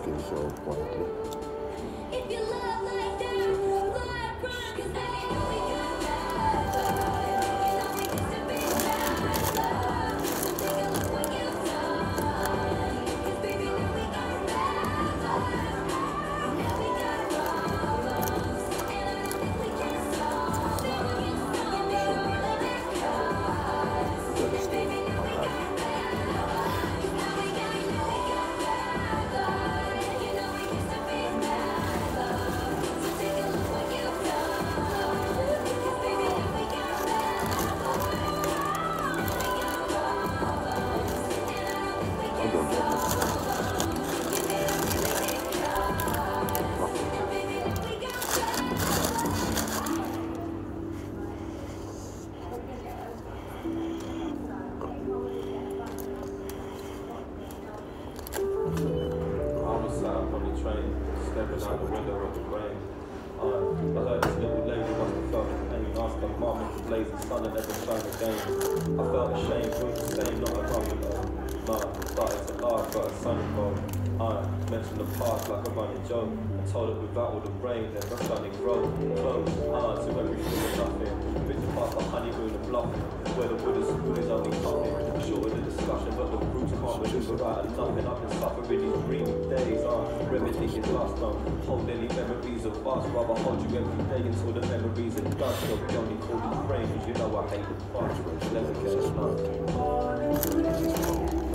talking so quietly. If you love like that, blood run, 'cause baby, you know we got bad blood. You know we used to be bad blood. So take a look what you've done. 'Cause baby, now we got bad blood. Now we got problems. And I know that we can solve them. You know we all of this cause. And baby, now we got bad blood. Now we got bad blood. You know we used to be bad blood. So take a look what you've done. 'Cause baby, now we got bad blood. Now we got problems. And I know that we can solve them. You made a really big cause. And baby, now we got I was sat up on the train, stepping out the window of the rain. I heard this little lady must have felt the pain. Asked her mom if the blazing sun had ever shone again. I felt ashamed, we the same, not a running though. Nah, started to laugh, got a sunny bowl. I mentioned the past like a running joke. I told her without all the rain, then the sunny grow. Close, to everything and nothing. Picture past the honeymoon and bluffing. Where the wood is only talking. Short of the discussion, but the roots can't maneuver out of nothing. I've been suffering these dreamy days. Remedy is lost, don't hold any memories of us. Rather hold you every day until the memories are done. So we only call these brains, 'cause you know I hate the fun. Never get enough.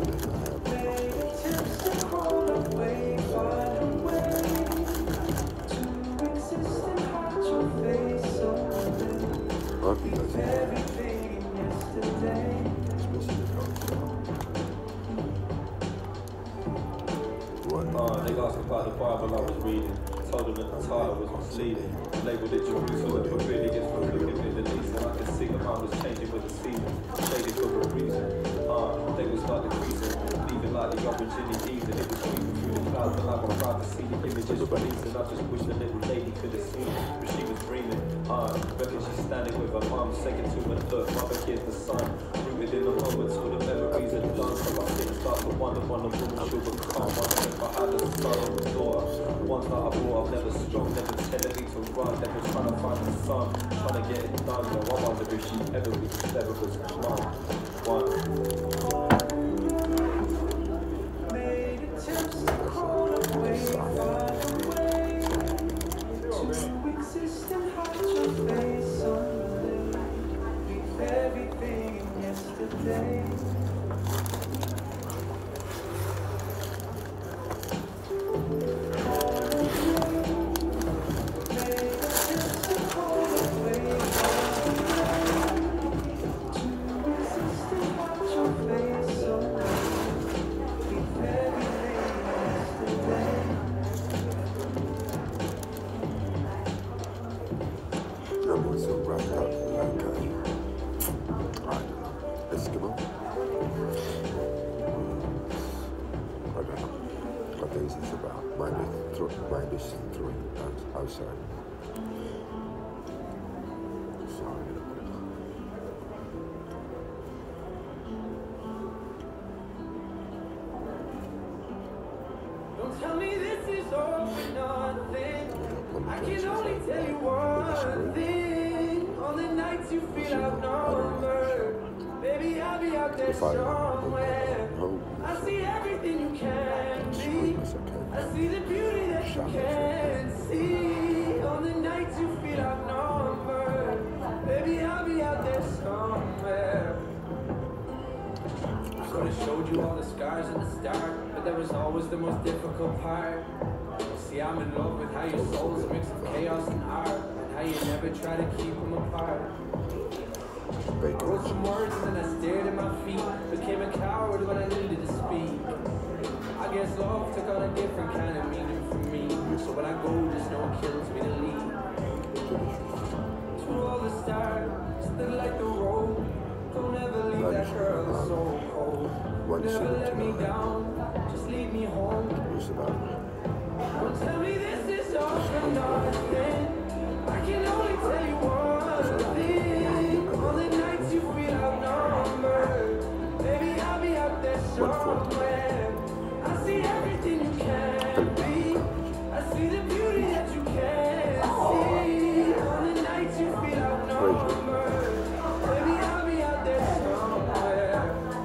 They asked about the Bible I was reading. Told them that the title was misleading. Labeled it Jerusalem, but really it's from the Middle East. And I could see the mind was changing with the season. Shaded for a reason. They was like decreasing. Leaving like the orange in the evening. It was sweeping through the clouds, but I got proud to see the images releasing. I just wish the little lady could have seen it, but she was dreaming. Reckon she's standing with her mum, second to her look. Mother here's the sun. Rooted in the moments, all the memories are done. So I sit and start to wonder when the woman should become. Wondering if I had a son or a daughter. Ones that I brought up, never strong, never telling me to run, never trying to find the sun, trying to get it done. Yo, I wonder if she ever was mine. One. Made attempts to crawl away, find a way to exist and hide your face someday. Leave everything in yesterday. Numbers are wrapped up like I don't know, Eskimo. I don't know. I think it's about minus 3 outside. Sorry. Don't tell me this is all for nothing. I can only tell you one thing. On the nights you feel outnumbered, baby, I'll be out there somewhere. I see everything you can be. I see the beauty that you can see. On the nights you feel outnumbered, baby, I'll be out there somewhere. I could have showed you all the scars at the start, but that was always the most difficult part. See, I'm in love with how your soul's a mix of chaos and art, and how you never try to keep them apart. I wrote some words and then I stared at my feet, became a coward when I needed to speak. I guess love took on a different kind of meaning for me, so when I go, just know it kills me to leave. To all the stars that light the road, don't ever leave that girl so cold. Never let me down, just lead me home. Don't tell me this is all for nothing. I can only tell you one thing. On the nights you feel outnumbered, baby, I'll be out there somewhere. I see everything you can I see the beauty that you can't see. On the nights you feel outnumbered. Baby, I'll be out there somewhere.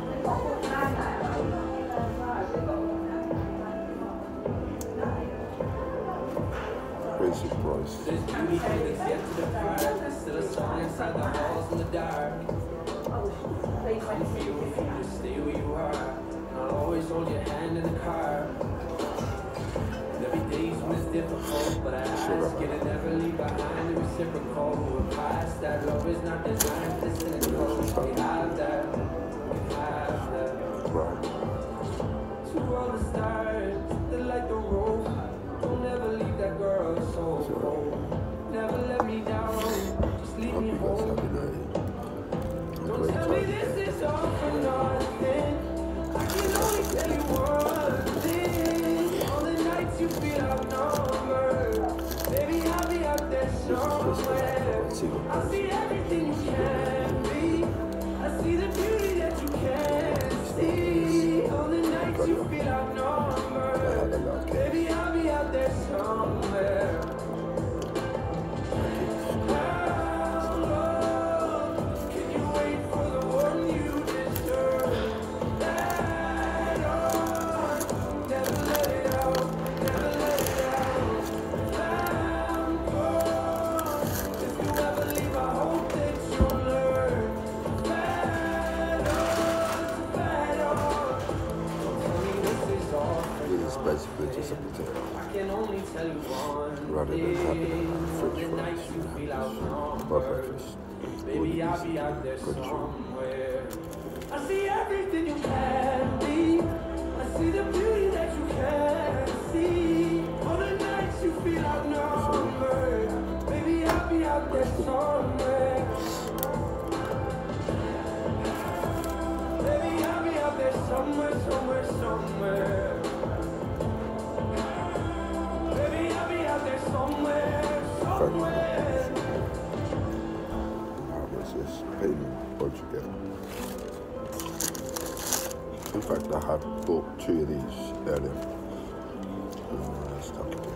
Crazy price. There's beauty here that's yet to depart. There's still a song inside the halls in the dark. Come feel if you just stay where you are. I'll always hold your hand in the car. Every day's when it's difficult, but I ask you to never leave behind the reciprocal. We're past that, love is not designed for cynical. We have that, we have that. Right. To all the stars that light the road, don't ever leave that girl so cold. Never let me down, just leave me Hope you guys home. have a Don't great tell me time. this is all for nothing. I can only tell you one thing. All the nights you feel outnumbered. Baby, I'll be out there somewhere. I see everything you can be. I see the beauty that you can't see. All the nights you feel outnumbered. Baby, I'll be out there somewhere. Can you wait for the one you deserve? That on, never let it out, never let it out. I'm gone. If you ever leave, I hope that you'll learn. That on. Don't tell me this is all for This is basically just a potato. I can only tell you one Rather than having thing. French The nights fries, you feel or outnumbered. breakfast. Baby, I'll be out there Good job. somewhere. I see everything you can be. I see the beauty that you can't see. All the nights you feel outnumbered. Baby, I'll be out there somewhere. Baby, I'll be out there somewhere, somewhere, somewhere. Baby, I'll be out there somewhere, somewhere. How much is payment altogether? In fact, I have bought 2 of these earlier. Stuck it in.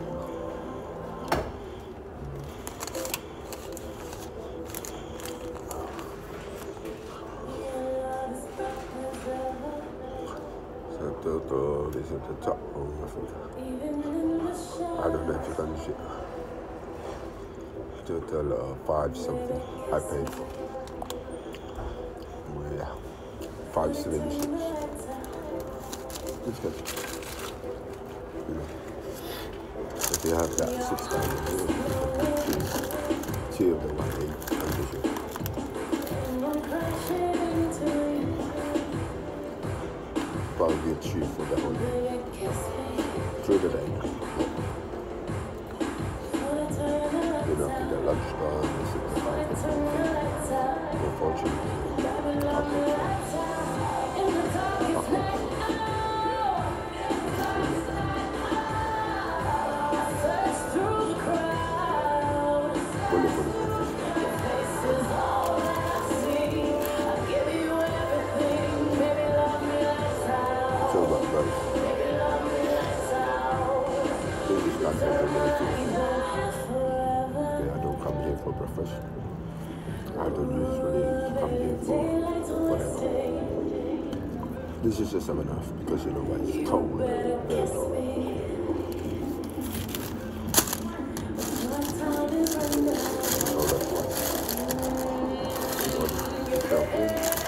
So this is the top one, I think. I don't know if you can see. Total 5 something I paid for. Yeah, 576. It's good. You know, if you have that 6,000, two of them I think I'm just probably a cheap for the whole day. Through the day. You know, in the lunchtime, you sit in the back. Unfortunately, fully for the breakfast. So about rice. This is not related. Okay, I don't come here for breakfast. I don't usually come here for whatever. This is just enough because you know why it's cold and very low. So that's why. Careful.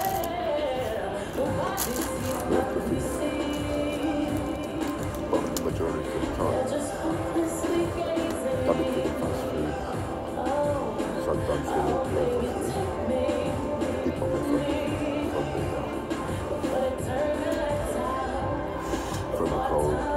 But the majority of the time, coming to the fast food, sometimes they don't pay for food. People from the cold.